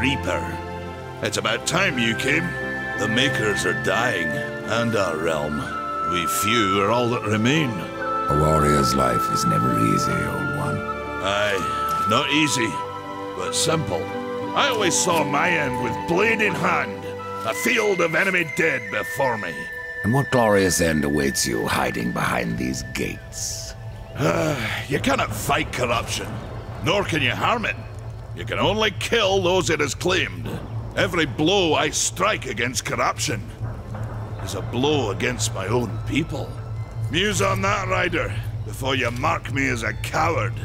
Reaper. It's about time you came. The Makers are dying, and our realm. We few are all that remain. A warrior's life is never easy, old one. Aye, not easy, but simple. I always saw my end with blade in hand, a field of enemy dead before me. And what glorious end awaits you hiding behind these gates? You cannot fight corruption, nor can you harm it. You can only kill those it has claimed. Every blow I strike against corruption is a blow against my own people. Muse on that, Ryder, before you mark me as a coward.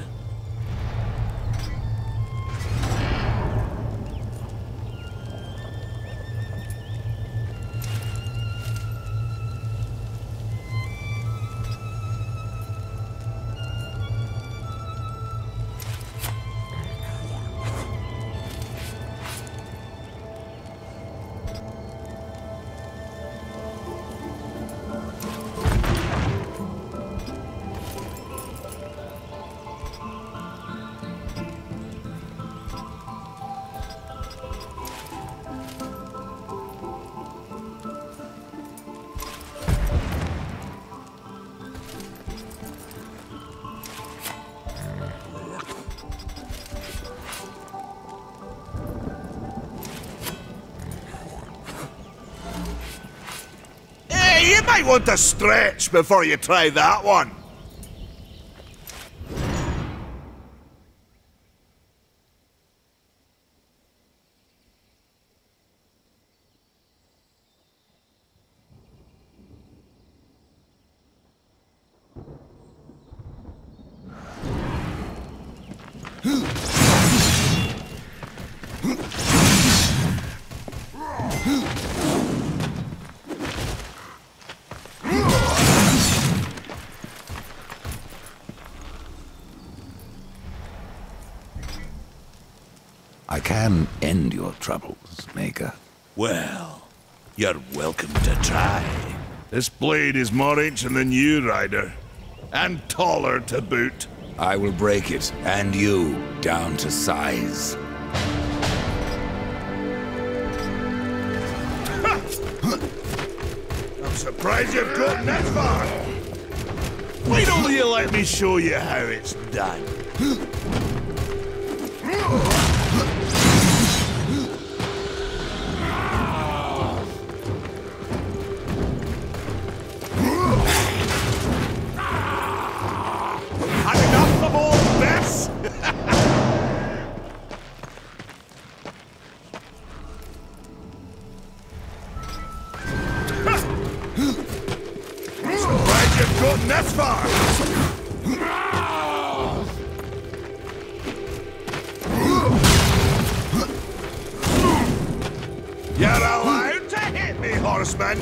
You might want to stretch before you try that one. I can end your troubles, Maker. Well, you're welcome to try. This blade is more ancient than you, Ryder. And taller to boot. I will break it, and you, down to size. I'm surprised you've gotten that far. Why don't you let me show you how it's done? You've gotten that far! You're allowed to hit me, horseman!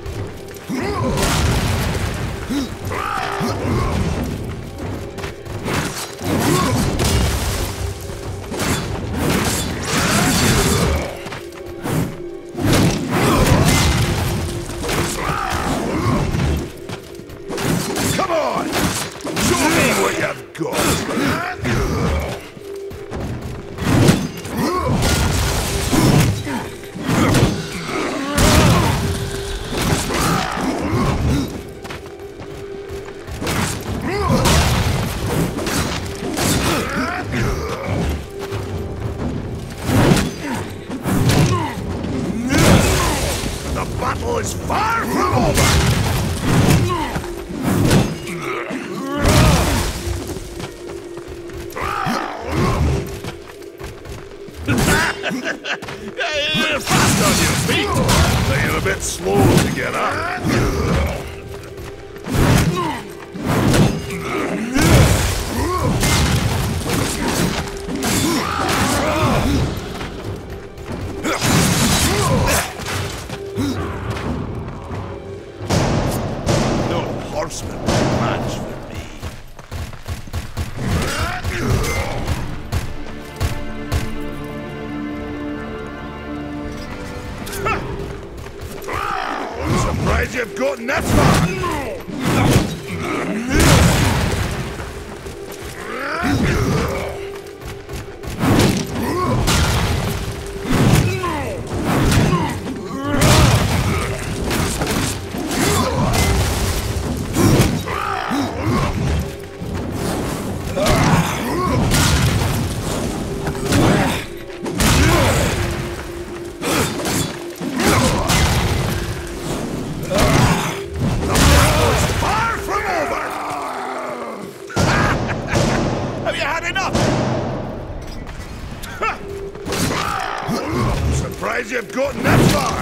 Is far from over! You're fast on your feet, but you're a bit slow to get up. Horseman match for me. Surprised you've gotten that far. gotten this far!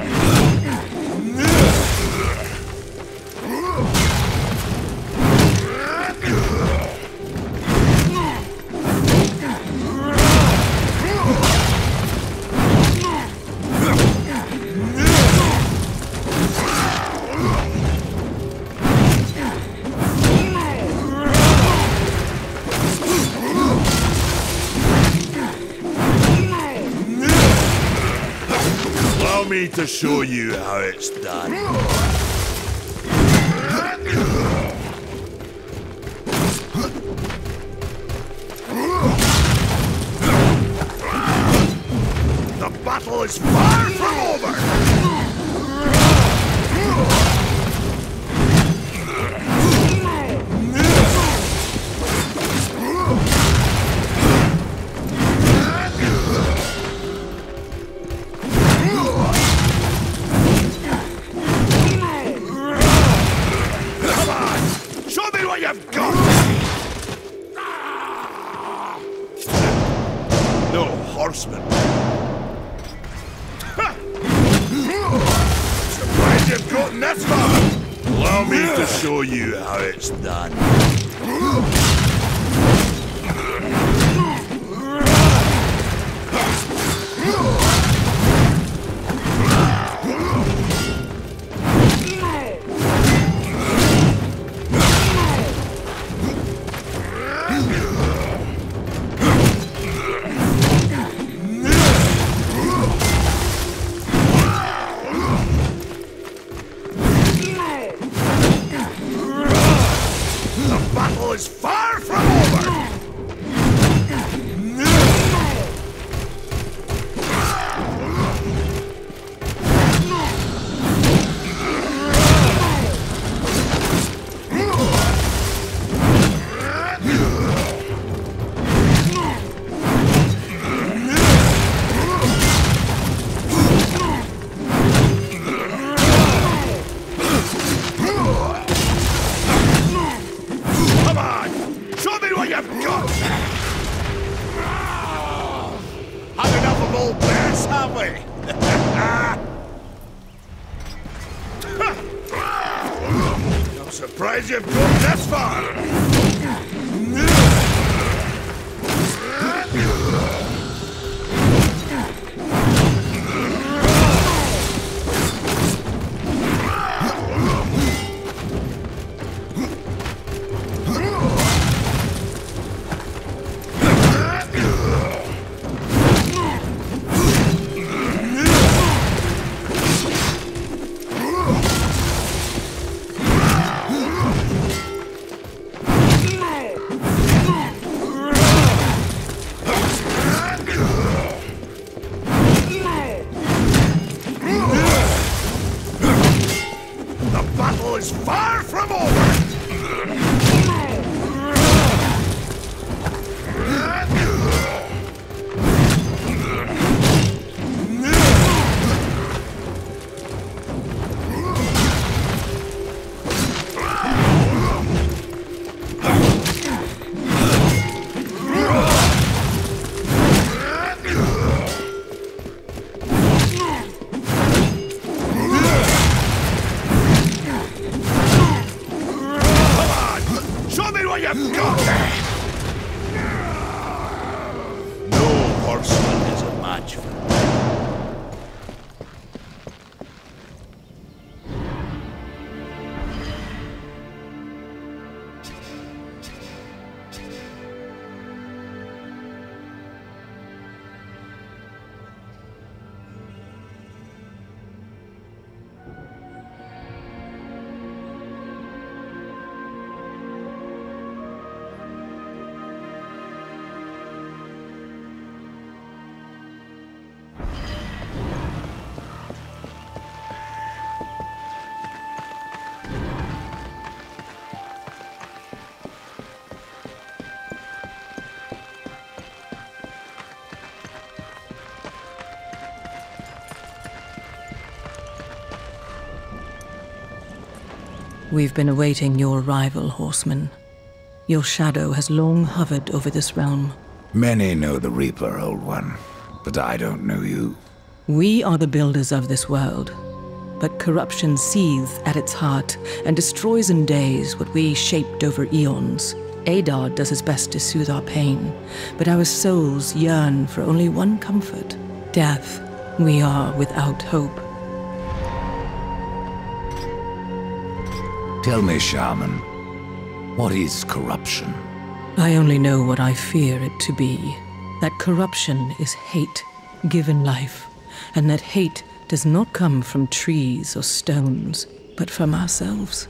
Allow me to show you how it's done. The battle is far from over! You've got no horseman. Surprised you've gotten this far. Allow me to show you how it's done. The battle is far from over! You've got! Had enough of old bears, have we? No surprise you've gone this far! The battle is far from over! You've got no horseman is a match for me. We've been awaiting your arrival, horseman. Your shadow has long hovered over this realm. Many know the Reaper, Old One, but I don't know you. We are the builders of this world, but corruption seethes at its heart and destroys in days what we shaped over eons. Adar does his best to soothe our pain, but our souls yearn for only one comfort: death. We are without hope. Tell me, Shaman, what is corruption? I only know what I fear it to be. That corruption is hate given life, and that hate does not come from trees or stones, but from ourselves.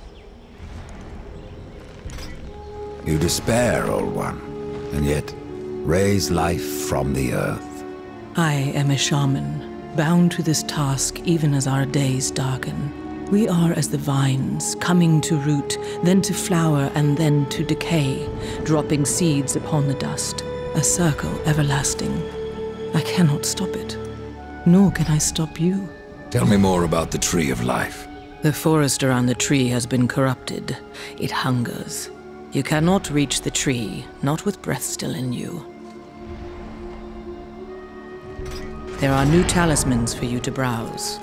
You despair, Old One, and yet raise life from the earth. I am a shaman, bound to this task even as our days darken. We are as the vines, coming to root, then to flower, and then to decay, dropping seeds upon the dust, a circle everlasting. I cannot stop it, nor can I stop you. Tell me more about the Tree of Life. The forest around the tree has been corrupted. It hungers. You cannot reach the tree, not with breath still in you. There are new talismans for you to browse.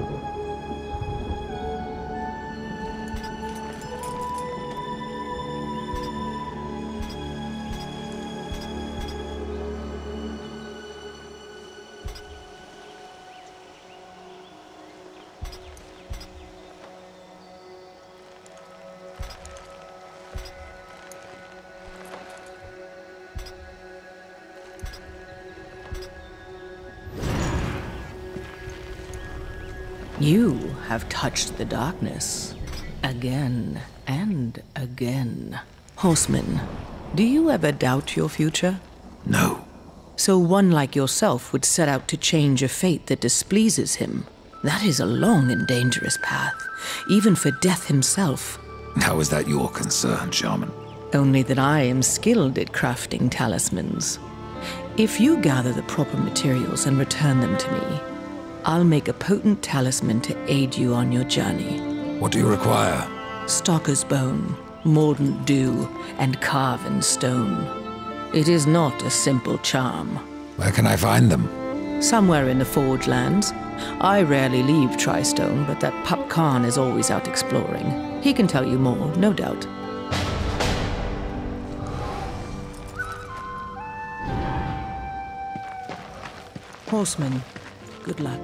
You have touched the darkness again and again. Horseman, do you ever doubt your future? No. So one like yourself would set out to change a fate that displeases him. That is a long and dangerous path, even for Death himself. How is that your concern, Shaman? Only that I am skilled at crafting talismans. If you gather the proper materials and return them to me, I'll make a potent talisman to aid you on your journey. What do you require? Stalker's bone, mordant dew, and carven stone. It is not a simple charm. Where can I find them? Somewhere in the Forge Lands. I rarely leave Tristone, but that Pup Khan is always out exploring. He can tell you more, no doubt. Horseman, good luck.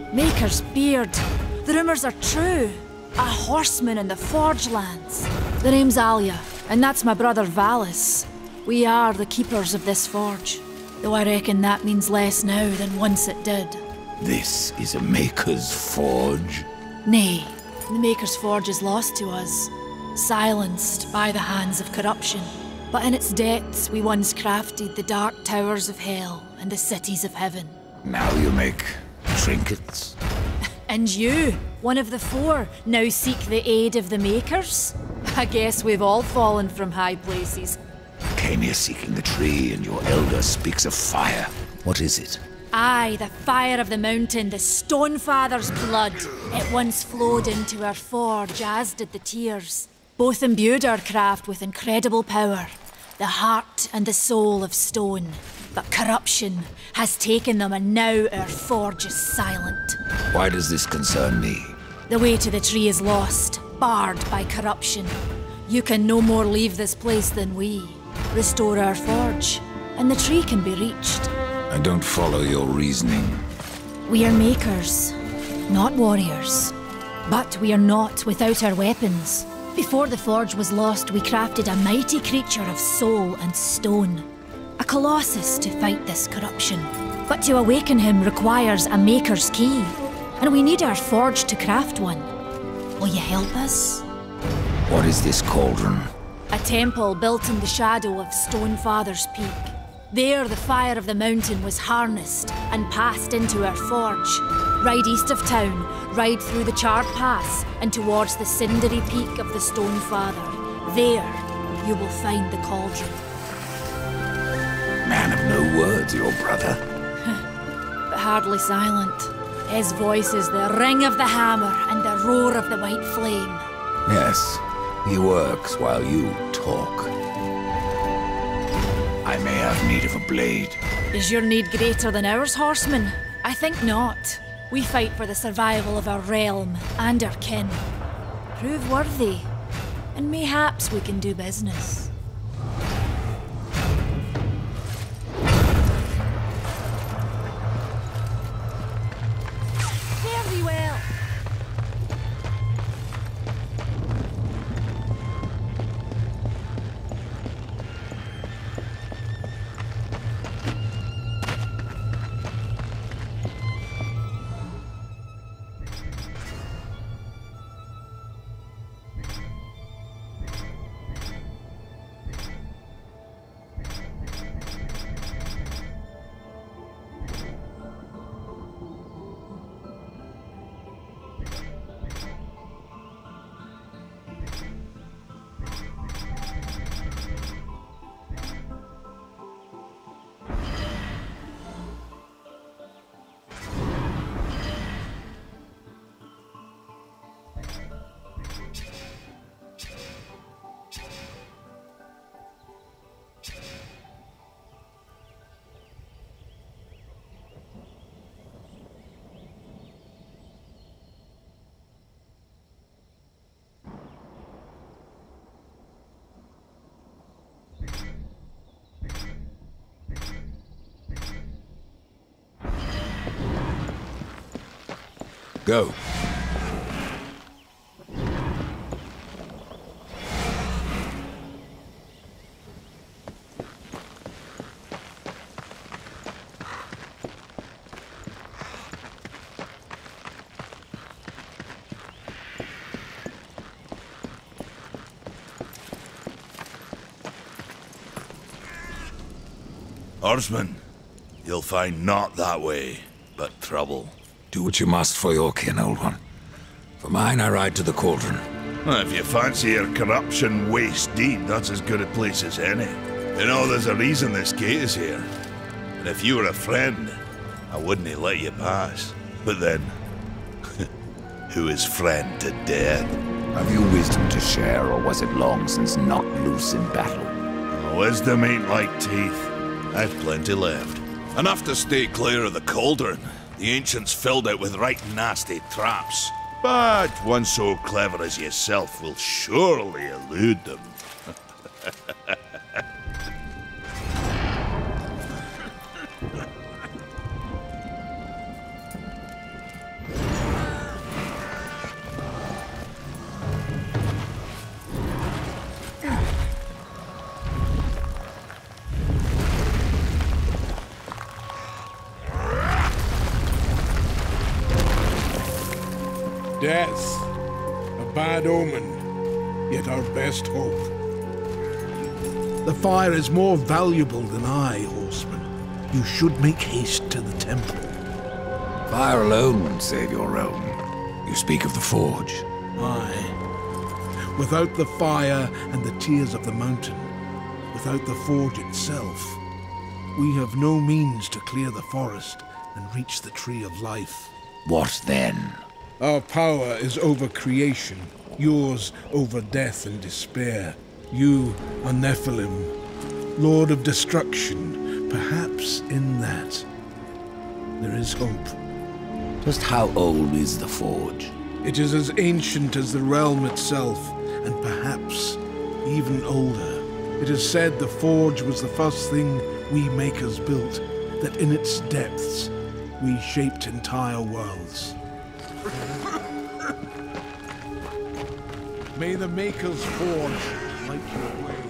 Maker's beard. The rumors are true. A horseman in the Forge lands. The name's Alia, and that's my brother Valis. We are the keepers of this forge. Though I reckon that means less now than once it did. This is a Maker's Forge? Nay, the Maker's Forge is lost to us. Silenced by the hands of corruption. But in its depths we once crafted the dark towers of hell and the cities of heaven. Now you make trinkets? And you, one of the four, now seek the aid of the Makers? I guess we've all fallen from high places. Came here seeking the tree, and your elder speaks of fire. What is it? Aye, the fire of the mountain, the Stonefather's blood. It once flowed into our forge, as did the tears. Both imbued our craft with incredible power, the heart and the soul of stone. But corruption has taken them, and now our forge is silent. Why does this concern me? The way to the tree is lost, barred by corruption. You can no more leave this place than we. Restore our forge, and the tree can be reached. I don't follow your reasoning. We are makers, not warriors. But we are not without our weapons. Before the forge was lost, we crafted a mighty creature of soul and stone. A colossus to fight this corruption. But to awaken him requires a maker's key. And we need our forge to craft one. Will you help us? What is this cauldron? A temple built in the shadow of Stonefather's Peak. There the fire of the mountain was harnessed and passed into our forge. Ride east of town, ride through the charred pass and towards the cindery peak of the Stonefather. There you will find the cauldron. Man of no words, your brother. But hardly silent. His voice is the ring of the hammer and the roar of the white flame. Yes, he works while you talk. I may have need of a blade. Is your need greater than ours, horseman? I think not. We fight for the survival of our realm and our kin. Prove worthy, and mayhaps we can do business. Fare thee well. Go. Horseman, you'll find naught that way, but trouble. Do what you must for your kin, old one. For mine, I ride to the cauldron. Well, if you fancy your corruption waist deep, that's as good a place as any. You know, there's a reason this gate is here. And if you were a friend, I wouldn't let you pass. But then, who is friend to death? Have you wisdom to share, or was it long since knocked loose in battle? Wisdom ain't like teeth. I've plenty left. Enough to stay clear of the cauldron. The ancients filled it with right nasty traps. But one so clever as yourself will surely elude them. Death, a bad omen, yet our best hope. The fire is more valuable than I, horseman. You should make haste to the temple. Fire alone won't save your realm. You speak of the forge. Aye. Without the fire and the tears of the mountain, without the forge itself, we have no means to clear the forest and reach the Tree of Life. What then? Our power is over creation, yours over death and despair. You are Nephilim, Lord of Destruction. Perhaps in that, there is hope. Just how old is the forge? It is as ancient as the realm itself, and perhaps even older. It is said the forge was the first thing we makers built, that in its depths we shaped entire worlds. May the Maker's forge light your way.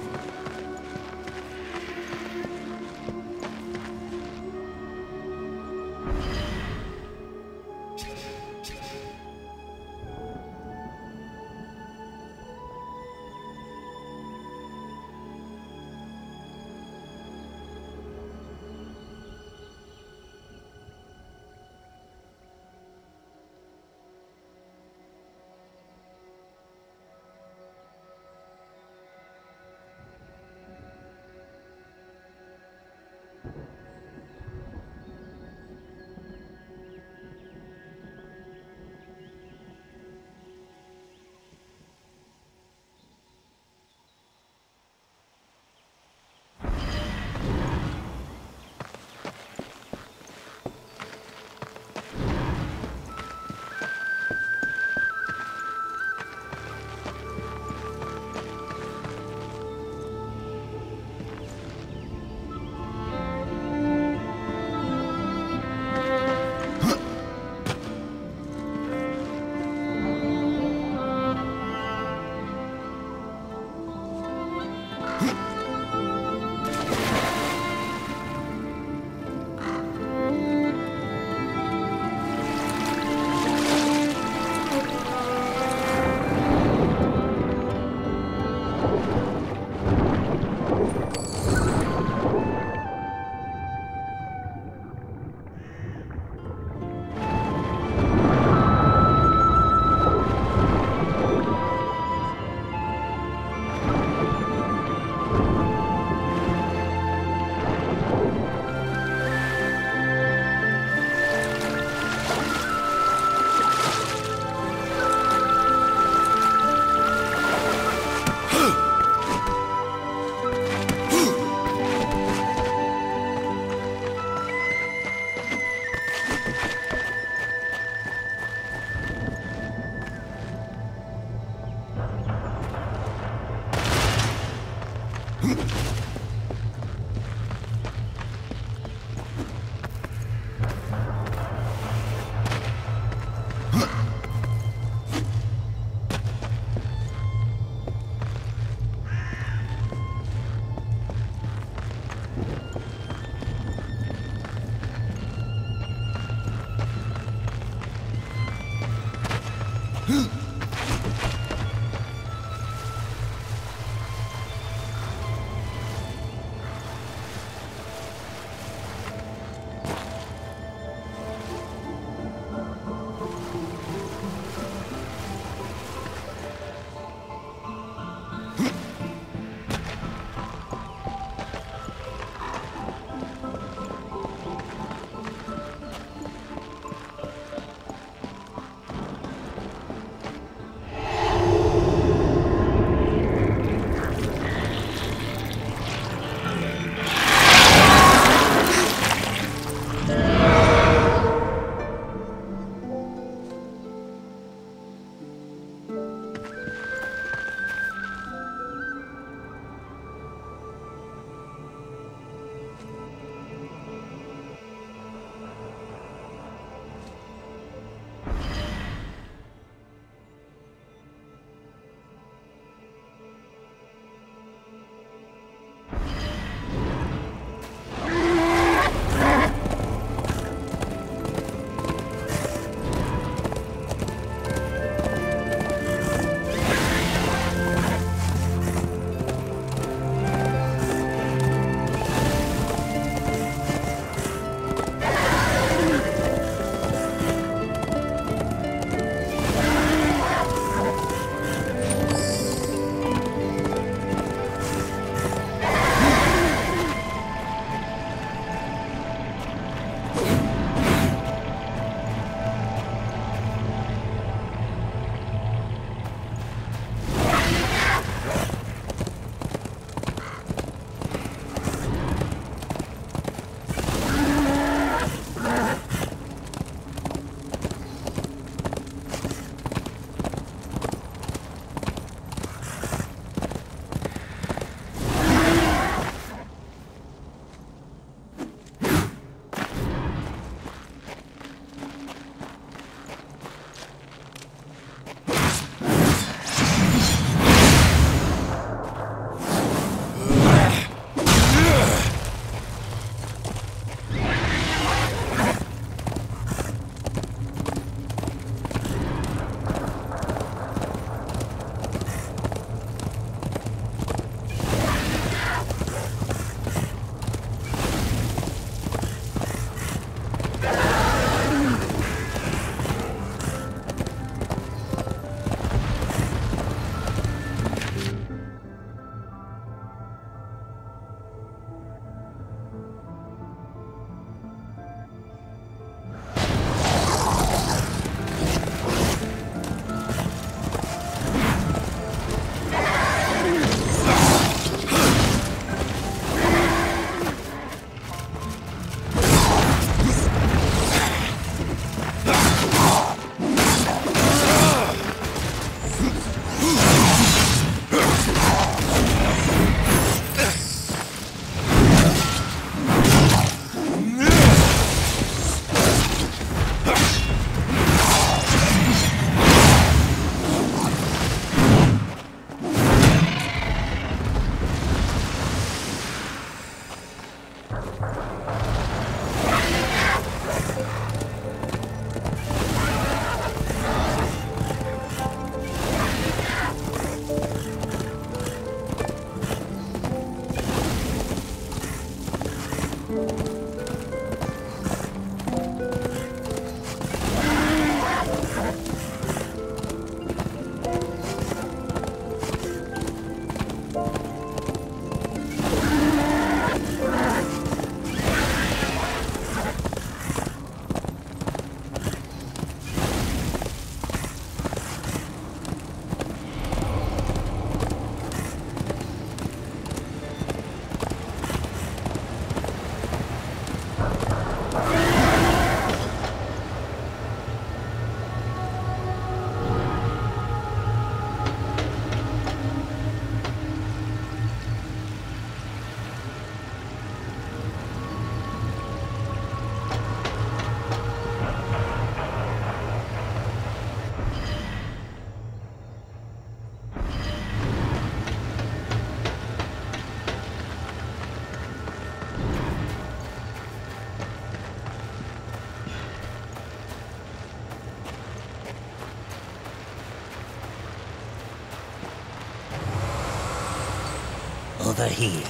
over here.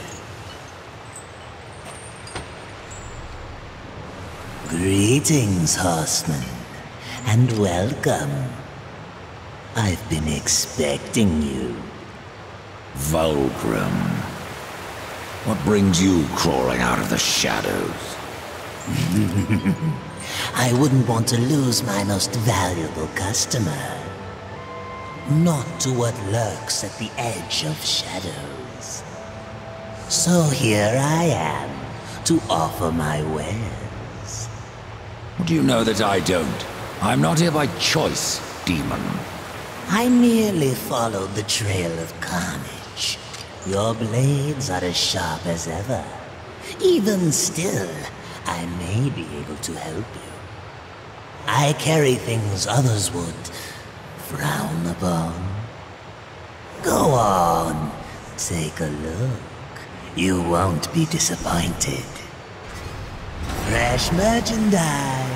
Greetings, horseman, and welcome. I've been expecting you. Vulgrim. What brings you crawling out of the shadows? I wouldn't want to lose my most valuable customer. Not to what lurks at the edge of shadows. So here I am, to offer my wares. Do you know that I don't? I'm not here by choice, demon. I merely followed the trail of carnage. Your blades are as sharp as ever. Even still, I may be able to help you. I carry things others would frown upon. Go on, take a look. You won't be disappointed. Fresh merchandise.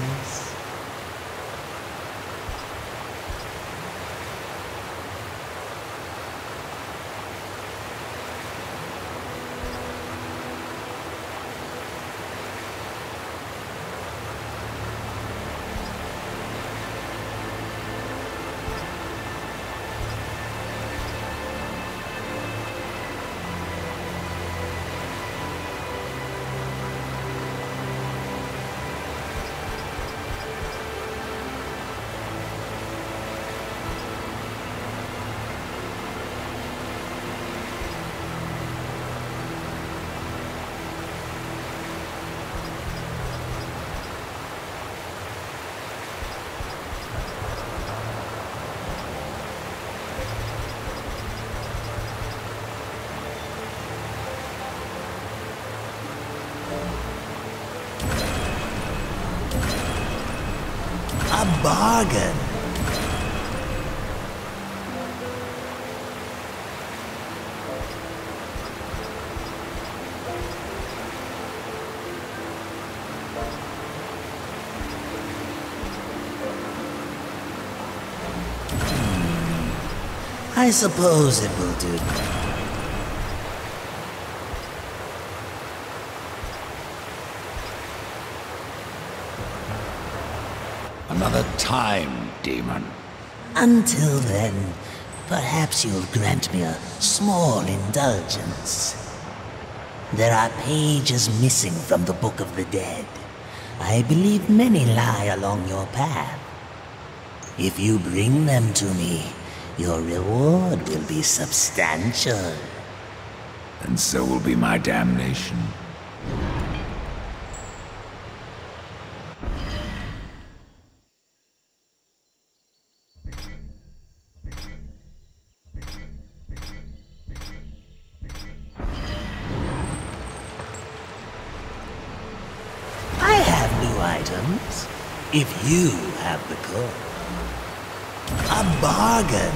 A bargain. I suppose it will do. Another time, demon. Until then, perhaps you'll grant me a small indulgence. There are pages missing from the Book of the Dead. I believe many lie along your path. If you bring them to me, your reward will be substantial. And so will be my damnation. I have new items, if you have the code. A bargain.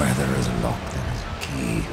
Where there is a lock, there is a key.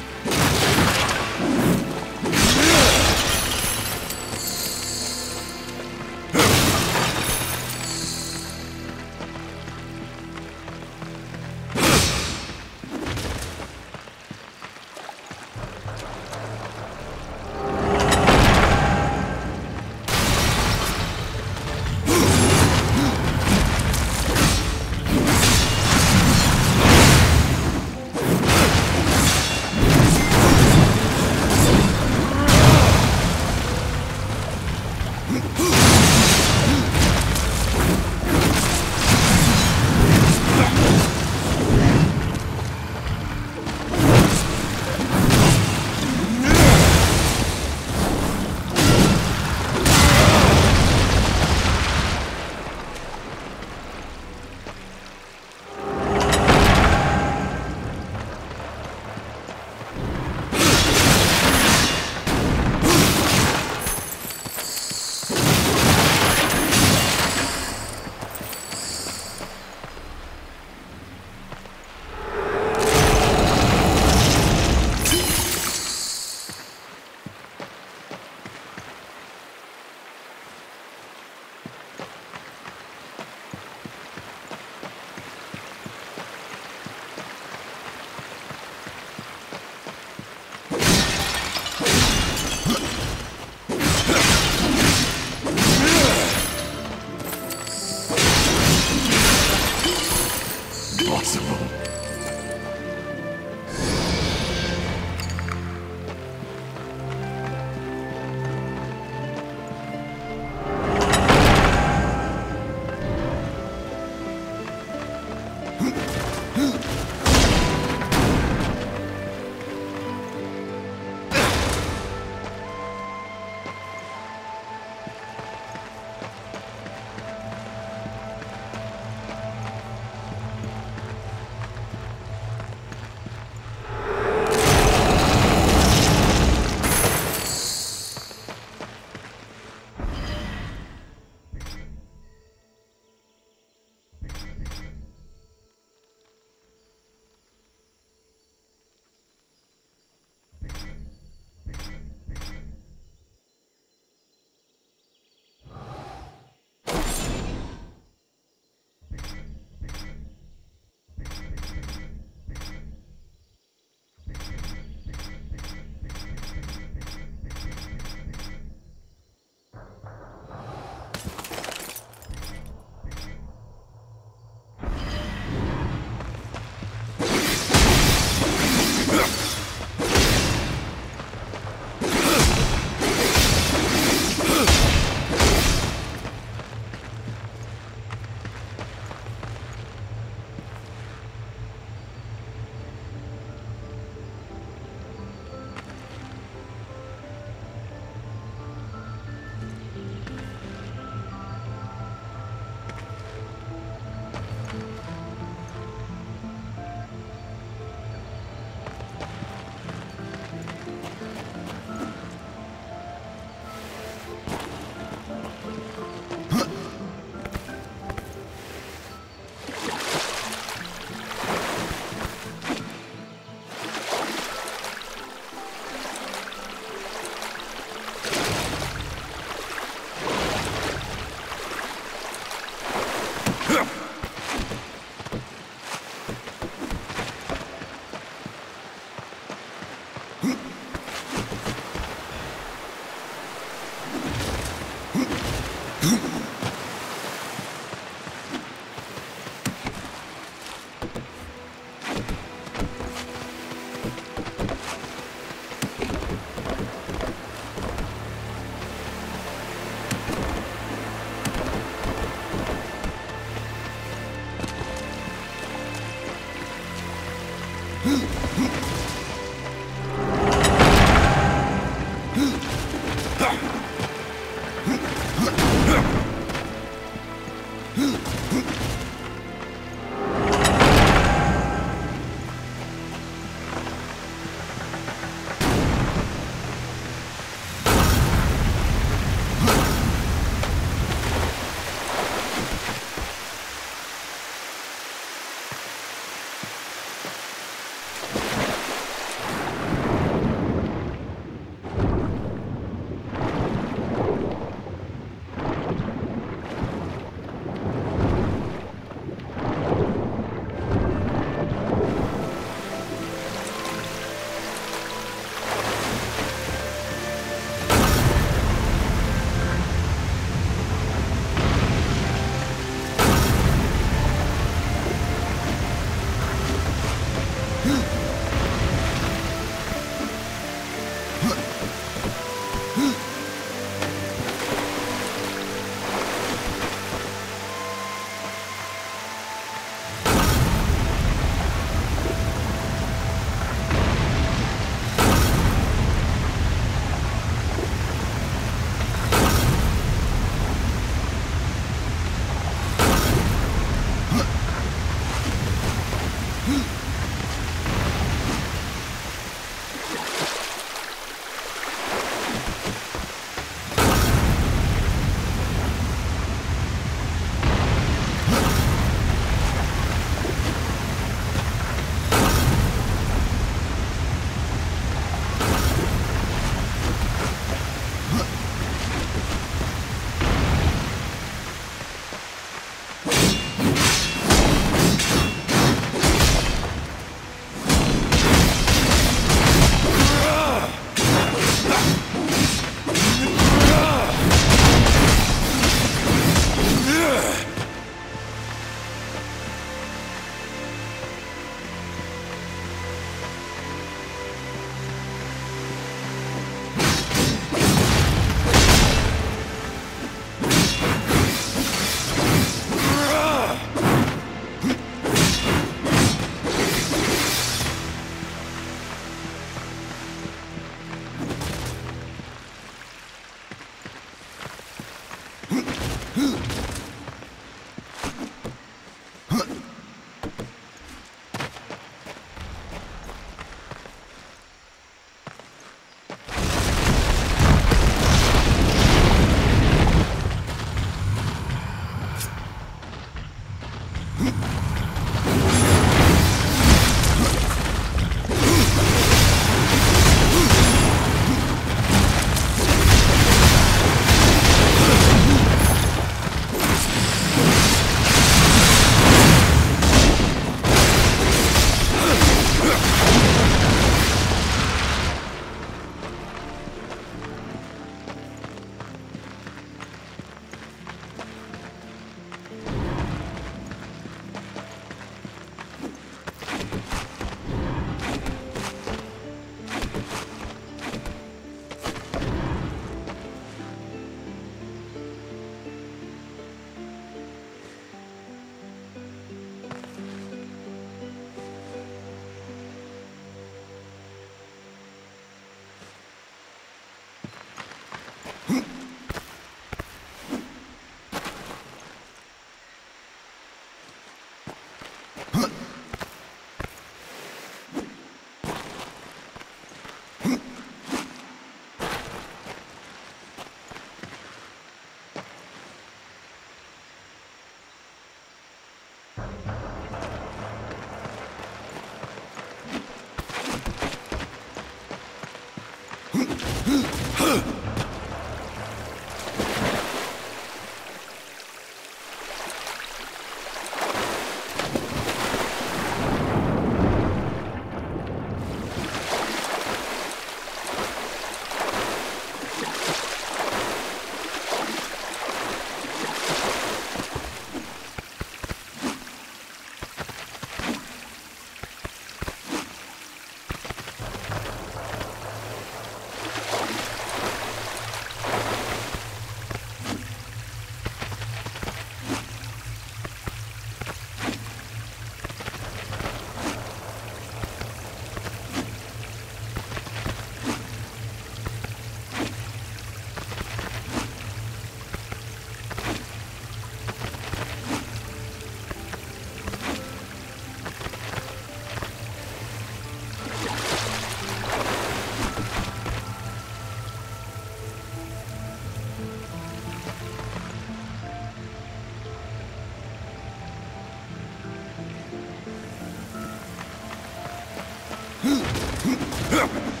Huh!